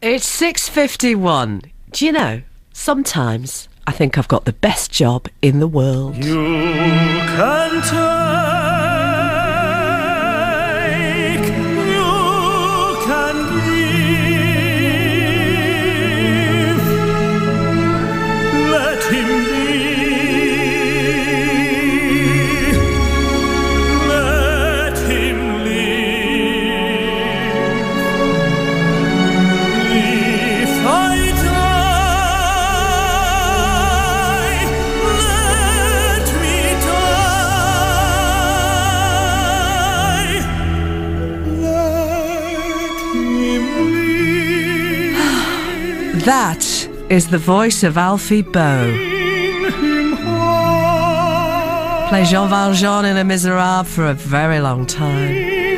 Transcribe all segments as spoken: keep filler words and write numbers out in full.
It's six fifty-one. Do you know, sometimes I think I've got the best job in the world. You can take, you can give, let him be, let him live. If I die, let me die, let him live. That is the voice of Alfie Boe. Play Jean Valjean in Les Miserables for a very long time.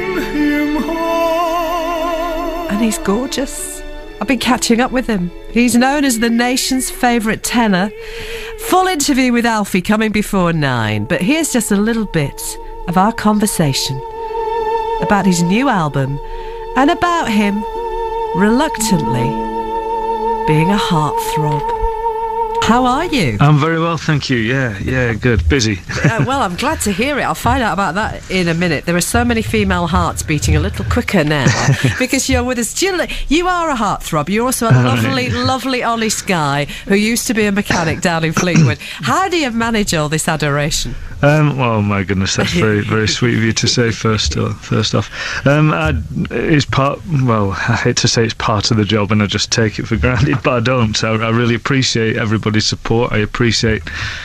And he's gorgeous. I've been catching up with him. He's known as the nation's favourite tenor. Full interview with Alfie coming before nine. But here's just a little bit of our conversation about his new album and about him reluctantly being a heartthrob. How are you? I'm very well, thank you. Yeah, yeah, good. Busy. uh, well, I'm glad to hear it. I'll find out about that in a minute. There are so many female hearts beating a little quicker now because you're with us. Jill, you are a heartthrob. You're also a lovely, lovely, honest guy who used to be a mechanic down in Fleetwood. How do you manage all this adoration? Um, well, my goodness, that's very, very sweet of you to say. First, uh, first off, um, I, it's part. Well, I hate to say it's part of the job, and I just take it for granted, but I don't. I, I really appreciate everybody's support. I appreciate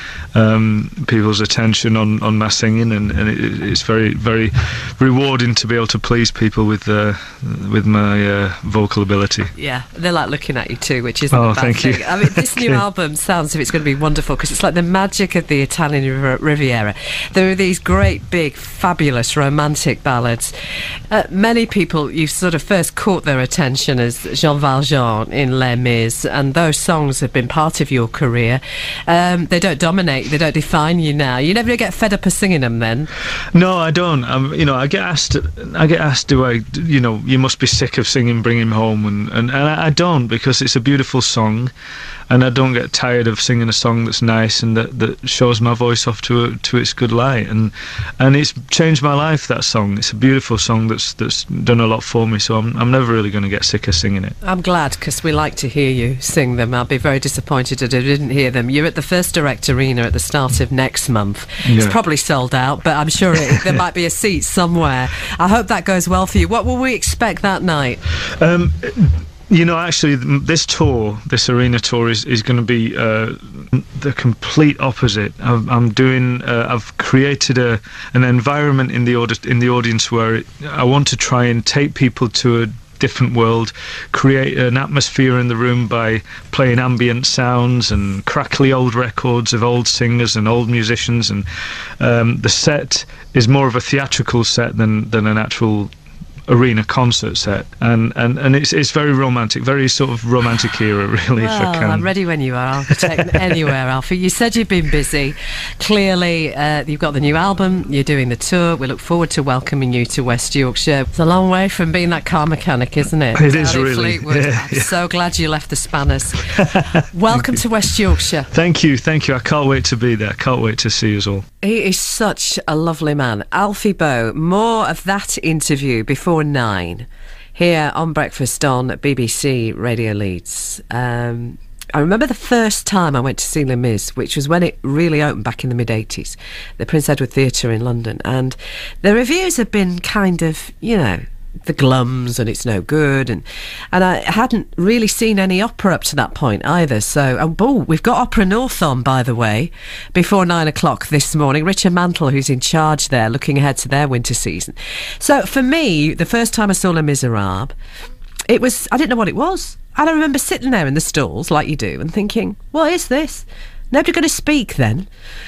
um, people's attention on, on my singing, and, and it, it's very, very rewarding to be able to please people with uh, with my uh, vocal ability. Yeah, they like looking at you too, which isn't oh, a bad thank thing. you. I mean, this okay. new album sounds as if it's going to be wonderful because it's like the magic of the Italian Riv- Riviera. There are these great, big, fabulous romantic ballads. Uh, many people, you've sort of first caught their attention as Jean Valjean in Les Mis, and those songs have been part of your career. Um, they don't dominate, they don't define you now. You never get fed up of singing them then? No, I don't. Um, you know, I get asked, I get asked, do I, you know, you must be sick of singing Bring Him Home, and, and, and I don't, because it's a beautiful song, and I don't get tired of singing a song that's nice and that, that shows my voice off to a, to its good light, and and it's changed my life, that song. It's a beautiful song that's that's done a lot for me, so I'm I'm never really going to get sick of singing it. I'm glad, because we like to hear you sing them. I'll be very disappointed that I didn't hear them. You're at the First Direct Arena at the start of next month. Yeah. It's probably sold out, but I'm sure it, there might be a seat somewhere. I hope that goes well for you. What will we expect that night? Um, You know, actually, this tour, this arena tour, is, is going to be uh, the complete opposite. I'm, I'm doing. Uh, I've created a an environment in the audi- in the audience where it, I want to try and take people to a different world, create an atmosphere in the room by playing ambient sounds and crackly old records of old singers and old musicians, and um, the set is more of a theatrical set than than an actual arena concert set, and and and it's it's very romantic, very sort of romantic era, really. Well, if I can. I'm ready when you are. I'll take anywhere, Alfie. You said you've been busy. Clearly, uh, you've got the new album. You're doing the tour. We look forward to welcoming you to West Yorkshire. It's a long way from being that car mechanic, isn't it? It is really. Yeah, I'm yeah. so glad you left the Spanners. Welcome to West Yorkshire. Thank you, thank you. I can't wait to be there. I can't wait to see us all. He is such a lovely man. Alfie Boe. More of that interview before nine here on Breakfast on B B C Radio Leeds. Um, I remember the first time I went to see Les Mis, which was when it really opened back in the mid-eighties, the Prince Edward Theatre in London, and the reviews have been kind of, you know, the glums and it's no good, and and I hadn't really seen any opera up to that point either. So oh, oh, we've got Opera North on, by the way, before nine o'clock this morning. Richard Mantle, who's in charge there, looking ahead to their winter season. So for me, the first time I saw Les Miserables, it was, I didn't know what it was, and I remember sitting there in the stalls like you do and thinking, what is this? Nobody going to speak then.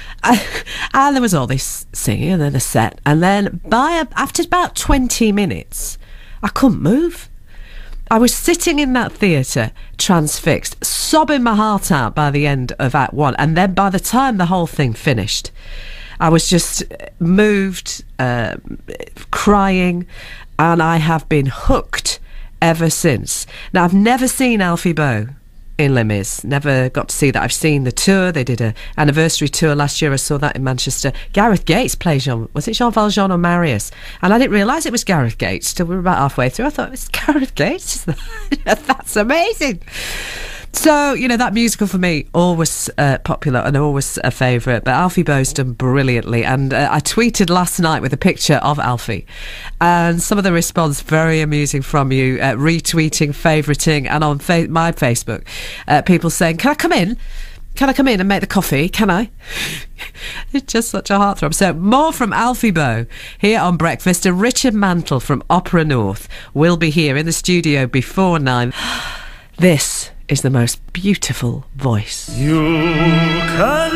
And there was all this singing and then a set, and then by a, after about twenty minutes I couldn't move. I was sitting in that theatre transfixed, sobbing my heart out by the end of Act One, and then by the time the whole thing finished I was just moved, uh, crying, and I have been hooked ever since. Now, I've never seen Alfie Boe in Les Mis. Never got to see that. I've seen the tour. They did a anniversary tour last year. I saw that in Manchester. Gareth Gates played Jean. Was it Jean Valjean or Marius? And I didn't realise it was Gareth Gates till we were about halfway through. I thought, it's Gareth Gates? That's amazing. So, you know, that musical for me, always uh, popular and always a favourite. But Alfie Boe's done brilliantly. And uh, I tweeted last night with a picture of Alfie. And some of the response, very amusing from you, uh, retweeting, favouriting, and on fa- my Facebook, uh, people saying, can I come in? Can I come in and make the coffee? Can I? It's just such a heartthrob. So more from Alfie Boe here on Breakfast. And Richard Mantle from Opera North will be here in the studio before nine. This is the most beautiful voice. You can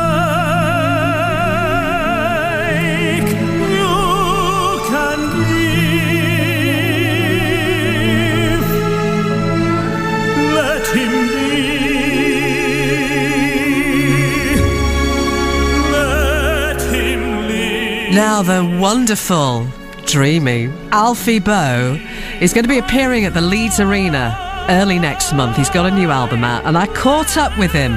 take, you can give, let him be, let him live. Now the wonderful, dreamy Alfie Boe is going to be appearing at the Leeds Arena early next month. He's got a new album out, and I caught up with him.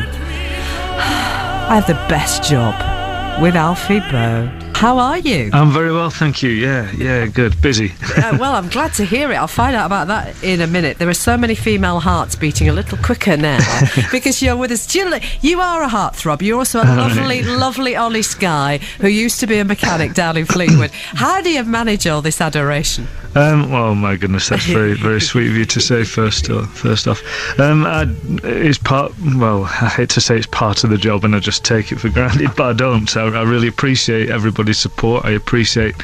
I have the best job with Alfie Boe. How are you? I'm very well, thank you. Yeah, yeah, good. Busy. uh, well, I'm glad to hear it. I'll find out about that in a minute. There are so many female hearts beating a little quicker now because you're with us. Jill, you are a heartthrob. You're also a lovely, lovely honest guy who used to be a mechanic down in Fleetwood. How do you manage all this adoration? Um, well, my goodness, that's very, very sweet of you to say. First, uh, first off, um, I, it's part. Well, I hate to say it's part of the job, and I just take it for granted, but I don't. So I really appreciate everybody's support. I appreciate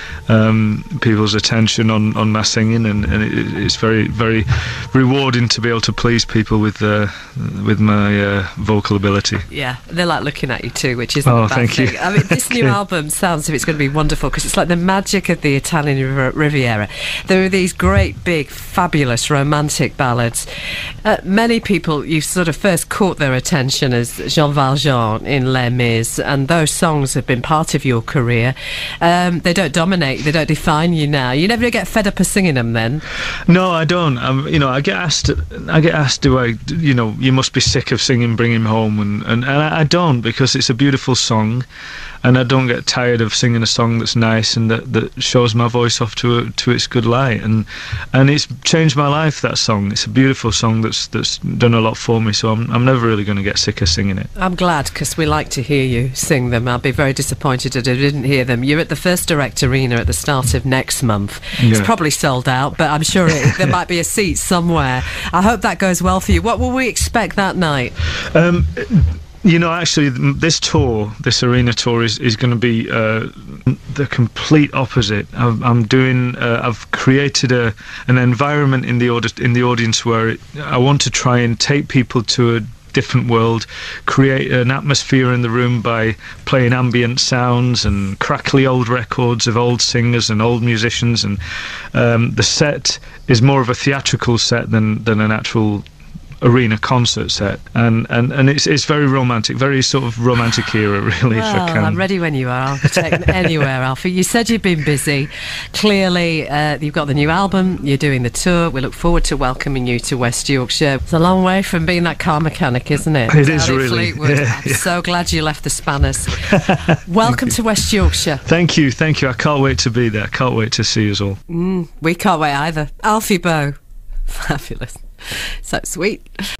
um, people's attention on, on my singing, and, and it, it's very, very rewarding to be able to please people with uh, with my uh, vocal ability. Yeah, they like looking at you too, which isn't oh, a bad thank thing. you. I mean, this okay. new album sounds as if it's going to be wonderful because it's like the magic of the Italian Riv- Riviera. There are these great, big, fabulous romantic ballads. Uh, many people, you sort of first caught their attention as Jean Valjean in Les Mis, and those songs have been part of your career. Um, they don't dominate, they don't define you now. You never get fed up of singing them then? No, I don't. I'm, you know, I get asked, I get asked, do I, you know, you must be sick of singing Bring Him Home, and, and, and I don't, because it's a beautiful song, and I don't get tired of singing a song that's nice and that, that shows my voice off to a, to its good light, and and it's changed my life, that song. It's a beautiful song that's that's done a lot for me, so I'm I'm never really going to get sick of singing it. I'm glad, because we like to hear you sing them. I'll be very disappointed that I didn't hear them. You're at the First Direct Arena at the start of next month. Yeah. It's probably sold out, but I'm sure it, there might be a seat somewhere. I hope that goes well for you. What will we expect that night? Um, You know, actually, this tour, this arena tour, is, is going to be uh, the complete opposite. I'm, I'm doing. Uh, I've created a an environment in the audi- in the audience where it, I want to try and take people to a different world, create an atmosphere in the room by playing ambient sounds and crackly old records of old singers and old musicians, and um, the set is more of a theatrical set than than an actual arena concert set, and and and it's it's very romantic, very sort of romantic era, really. Well, if I can. I'm ready when you are. I'll take anywhere, Alfie. You said you've been busy. Clearly, uh, you've got the new album. You're doing the tour. We look forward to welcoming you to West Yorkshire. It's a long way from being that car mechanic, isn't it? It is really. Yeah, I'm yeah. so glad you left the Spanners. Welcome to West Yorkshire. Thank you, thank you. I can't wait to be there. I can't wait to see us all. Mm, we can't wait either. Alfie Boe, fabulous. So sweet.